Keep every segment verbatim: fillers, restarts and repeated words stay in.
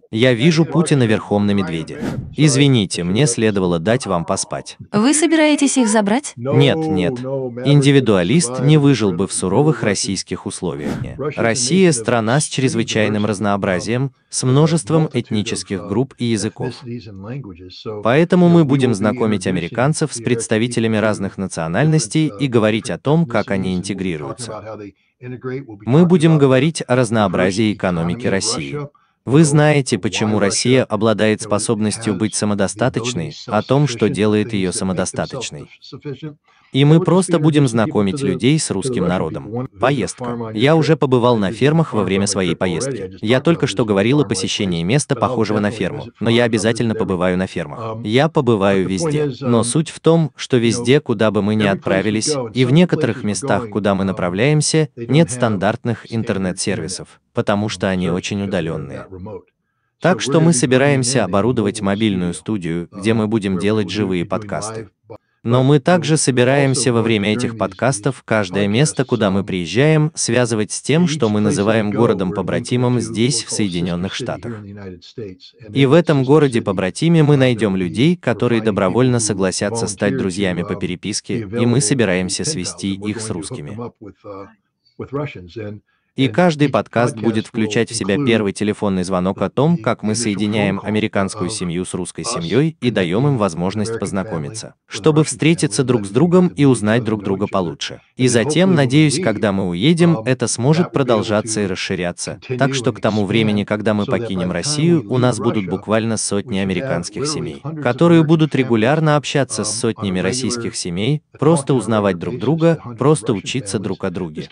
Я вижу Путина верхом на медведе. Извините, мне следовало дать вам поспать. Вы собираетесь их забрать? Нет, нет. Индивидуалист не выжил бы в суровых российских условиях. Россия – страна с чрезвычайным разнообразием, с множеством этнических групп и языков. Поэтому мы будем знакомить американцев с представителями разных национальностей и говорить о том, как они интегрируются. Мы будем говорить о разнообразии экономики России. Вы знаете, почему Россия обладает способностью быть самодостаточной, о том, что делает ее самодостаточной. И мы просто будем знакомить людей с русским народом. Поездка. Я уже побывал на фермах во время своей поездки. Я только что говорил о посещении места, похожего на ферму, но я обязательно побываю на фермах. Я побываю везде. Но суть в том, что везде, куда бы мы ни отправились, и в некоторых местах, куда мы направляемся, нет стандартных интернет-сервисов, потому что они очень удаленные. Так что мы собираемся оборудовать мобильную студию, где мы будем делать живые подкасты. Но мы также собираемся во время этих подкастов каждое место, куда мы приезжаем, связывать с тем, что мы называем городом-побратимом здесь, в Соединенных Штатах. И в этом городе-побратиме мы найдем людей, которые добровольно согласятся стать друзьями по переписке, и мы собираемся свести их с русскими. И каждый подкаст будет включать в себя первый телефонный звонок о том, как мы соединяем американскую семью с русской семьей и даем им возможность познакомиться, чтобы встретиться друг с другом и узнать друг друга получше. И затем, надеюсь, когда мы уедем, это сможет продолжаться и расширяться. Так что к тому времени, когда мы покинем Россию, у нас будут буквально сотни американских семей, которые будут регулярно общаться с сотнями российских семей, просто узнавать друг друга, просто учиться друг о друге.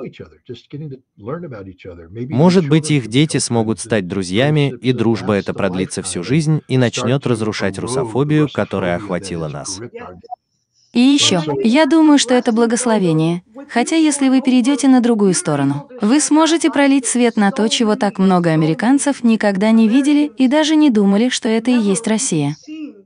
Может быть, их дети смогут стать друзьями, и дружба эта продлится всю жизнь и начнет разрушать русофобию, которая охватила нас. И еще, я думаю, что это благословение. Хотя если вы перейдете на другую сторону, вы сможете пролить свет на то, чего так много американцев никогда не видели и даже не думали, что это и есть Россия.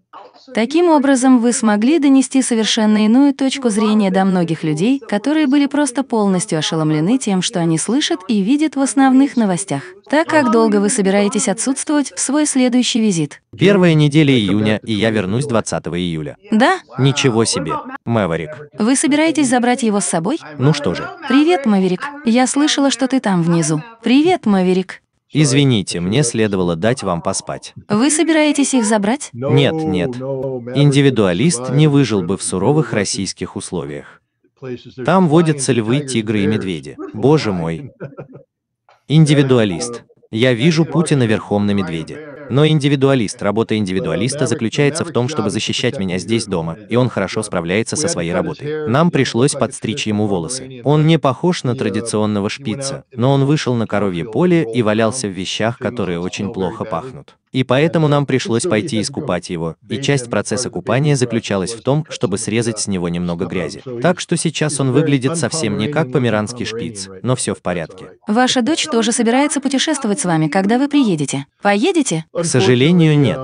Таким образом, вы смогли донести совершенно иную точку зрения до многих людей, которые были просто полностью ошеломлены тем, что они слышат и видят в основных новостях. Так как долго вы собираетесь отсутствовать в свой следующий визит? Первая неделя июня, и я вернусь двадцатого июля. Да? Ничего себе. Мэверик. Вы собираетесь забрать его с собой? Ну что же. Привет, Мэверик. Я слышала, что ты там внизу. Привет, Мэверик. Извините, мне следовало дать вам поспать. Вы собираетесь их забрать? Нет, нет. Индивидуалист не выжил бы в суровых российских условиях. Там водятся львы, тигры и медведи. Боже мой. Индивидуалист. Я вижу Путина верхом на медведе. Но индивидуалист, работа индивидуалиста заключается в том, чтобы защищать меня здесь дома, и он хорошо справляется со своей работой. Нам пришлось подстричь ему волосы. Он не похож на традиционного шпица, но он вышел на коровье поле и валялся в вещах, которые очень плохо пахнут. И поэтому нам пришлось пойти искупать его, и часть процесса купания заключалась в том, чтобы срезать с него немного грязи. Так что сейчас он выглядит совсем не как померанский шпиц, но все в порядке. Ваша дочь тоже собирается путешествовать с вами, когда вы приедете. Поедете? К сожалению, нет.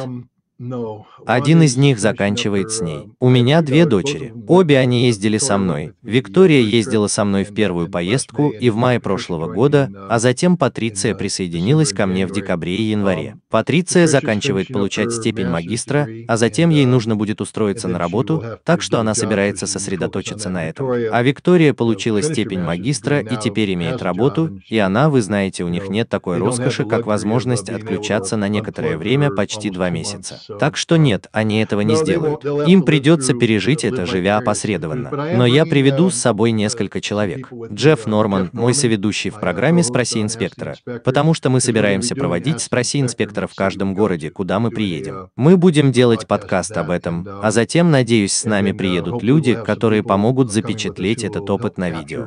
Один из них заканчивает с ней. У меня две дочери. Обе они ездили со мной. Виктория ездила со мной в первую поездку и в мае прошлого года, а затем Патриция присоединилась ко мне в декабре и январе. Патриция заканчивает получать степень магистра, а затем ей нужно будет устроиться на работу, так что она собирается сосредоточиться на этом. А Виктория получила степень магистра и теперь имеет работу, и она, вы знаете, у них нет такой роскоши, как возможность отключаться на некоторое время, почти два месяца. Так что нет, они этого не сделают. Им придется пережить это, живя опосредованно. Но я приведу с собой несколько человек. Джефф Норман, мой соведущий в программе «Спроси инспектора», потому что мы собираемся проводить «Спроси инспектора» в каждом городе, куда мы приедем. Мы будем делать подкаст об этом, а затем, надеюсь, с нами приедут люди, которые помогут запечатлеть этот опыт на видео.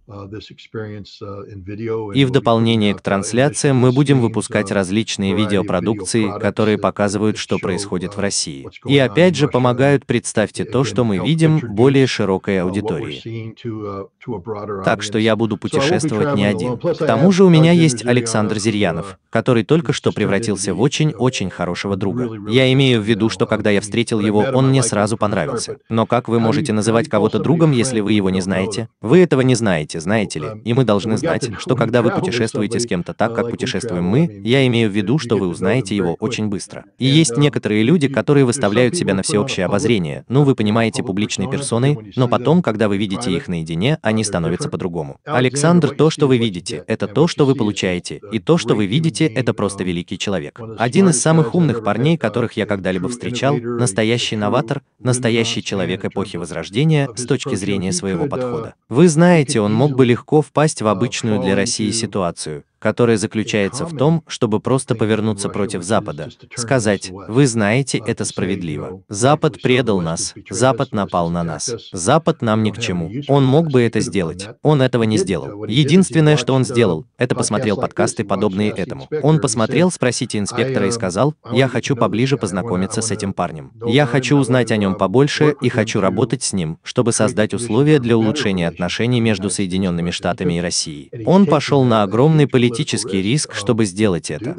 И в дополнение к трансляциям мы будем выпускать различные видеопродукции, которые показывают, что происходит в России. И опять же помогают, представьте то, что мы видим, более широкой аудитории. Так что я буду путешествовать не один. К тому же у меня есть Александр Зирьянов, который только что превратился в очень-очень хорошего друга. Я имею в виду, что когда я встретил его, он мне сразу понравился. Но как вы можете называть кого-то другом, если вы его не знаете? Вы этого не знаете. видите, знаете ли, и мы должны знать, что когда вы путешествуете с кем-то так, как путешествуем мы, я имею в виду, что вы узнаете его очень быстро. И есть некоторые люди, которые выставляют себя на всеобщее обозрение, ну вы понимаете, публичной персоной, но потом, когда вы видите их наедине, они становятся по-другому. Александр, то, что вы видите, это то, что вы получаете, и то, что вы видите, это просто великий человек. Один из самых умных парней, которых я когда-либо встречал, настоящий новатор, настоящий человек эпохи Возрождения с точки зрения своего подхода. Вы знаете, он мог бы легко впасть в обычную для России ситуацию, которая заключается в том, чтобы просто повернуться против Запада, сказать: «Вы знаете, это справедливо. Запад предал нас, Запад напал на нас, Запад нам ни к чему». Он мог бы это сделать. Он этого не сделал. Единственное, что он сделал, это посмотрел подкасты, подобные этому. Он посмотрел «Спросите инспектора» и сказал: «Я хочу поближе познакомиться с этим парнем. Я хочу узнать о нем побольше и хочу работать с ним, чтобы создать условия для улучшения отношений между Соединенными Штатами и Россией». Он пошел на огромный политический политический риск, чтобы сделать это.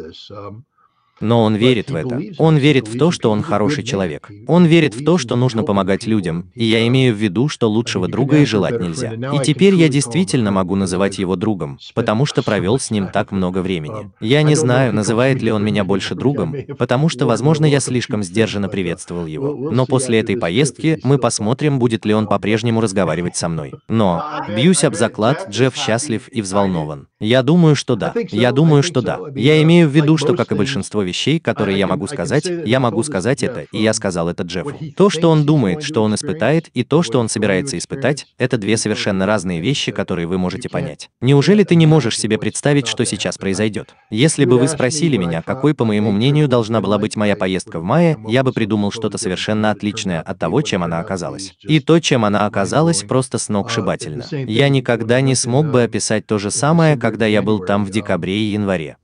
Но он верит в это. Он верит в то, что он хороший человек. Он верит в то, что нужно помогать людям, и я имею в виду, что лучшего друга и желать нельзя. И теперь я действительно могу называть его другом, потому что провел с ним так много времени. Я не знаю, называет ли он меня больше другом, потому что, возможно, я слишком сдержанно приветствовал его. Но после этой поездки мы посмотрим, будет ли он по-прежнему разговаривать со мной. Но, бьюсь об заклад, Джефф счастлив и взволнован. Я думаю, что да. Я думаю, что да. Я имею в виду, что, как и большинство вещей, которые я могу сказать, я могу сказать это, и я сказал это Джеффу. То, что он думает, что он испытает, и то, что он собирается испытать, это две совершенно разные вещи, которые вы можете понять. Неужели ты не можешь себе представить, что сейчас произойдет? Если бы вы спросили меня, какой, по моему мнению, должна была быть моя поездка в мае, я бы придумал что-то совершенно отличное от того, чем она оказалась. И то, чем она оказалась, просто сногсшибательно. Я никогда не смог бы описать то же самое, когда я был там в декабре и январе.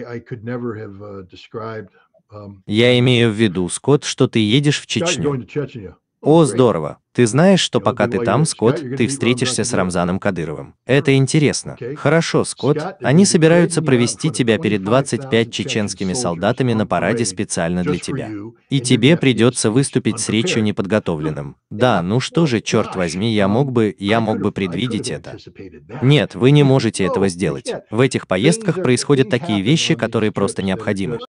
Я имею в виду, Скотт, что ты едешь в Чечню. О, здорово. Ты знаешь, что пока ты там, Скотт, ты встретишься с Рамзаном Кадыровым. Это интересно. Хорошо, Скотт. Они собираются провести тебя перед двадцатью пятью чеченскими солдатами на параде специально для тебя. И тебе придется выступить с речью неподготовленным. Да, ну что же, черт возьми, я мог бы, я мог бы предвидеть это. Нет, вы не можете этого сделать. В этих поездках происходят такие вещи, которые просто необходимы.